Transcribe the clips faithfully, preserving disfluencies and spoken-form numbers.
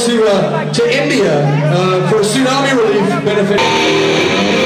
to uh, to India uh, for a tsunami relief benefit.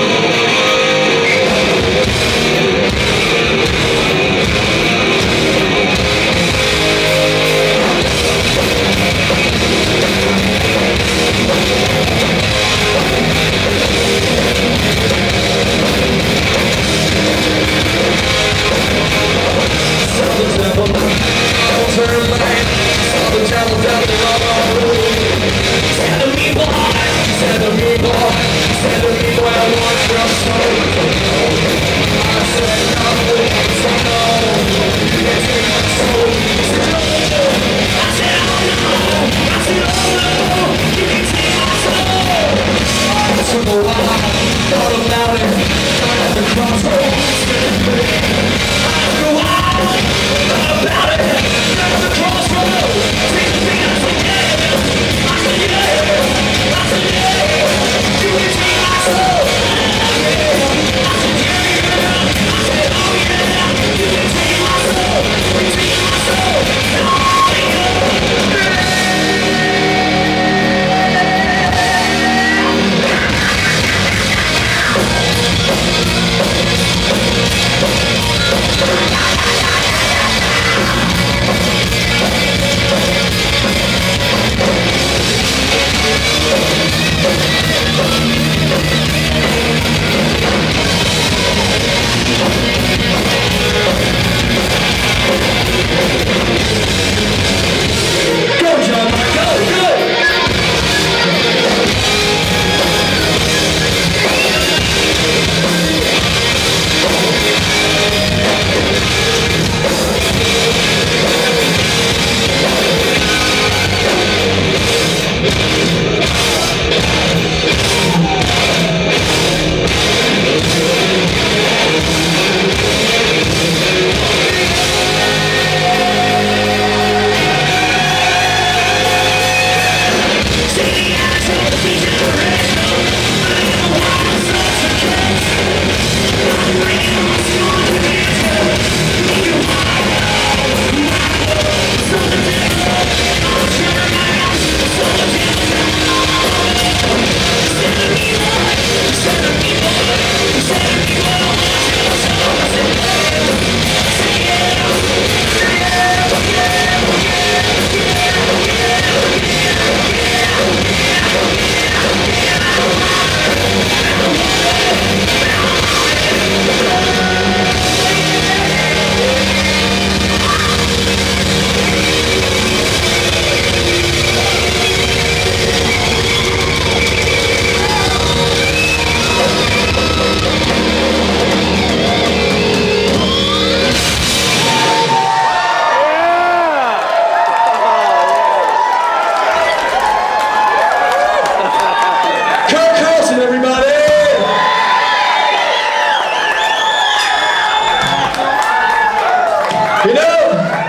You know,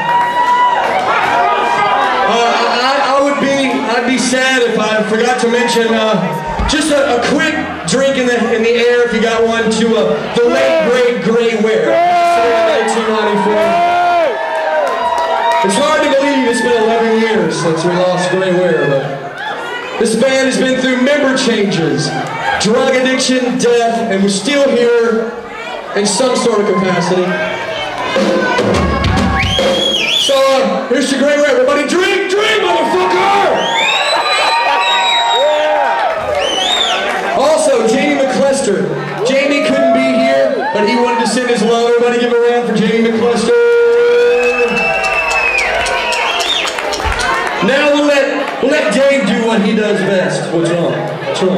uh, I, I would be, I'd be sad if I forgot to mention uh, just a, a quick drink in the in the air, if you got one, to uh, the late great Gray Ware, nineteen ninety-four. It's hard to believe it's been eleven years since we lost Gray Ware, but this band has been through member changes, drug addiction, death, and we're still here in some sort of capacity. So, uh, here's to Gray Ware. Everybody drink, drink, motherfucker! Also, Jamie McCluster. Jamie couldn't be here, but he wanted to send his love. Everybody give a round for Jamie McCluster. Now we'll let, we'll let Dave do what he does best. What's wrong? What's wrong?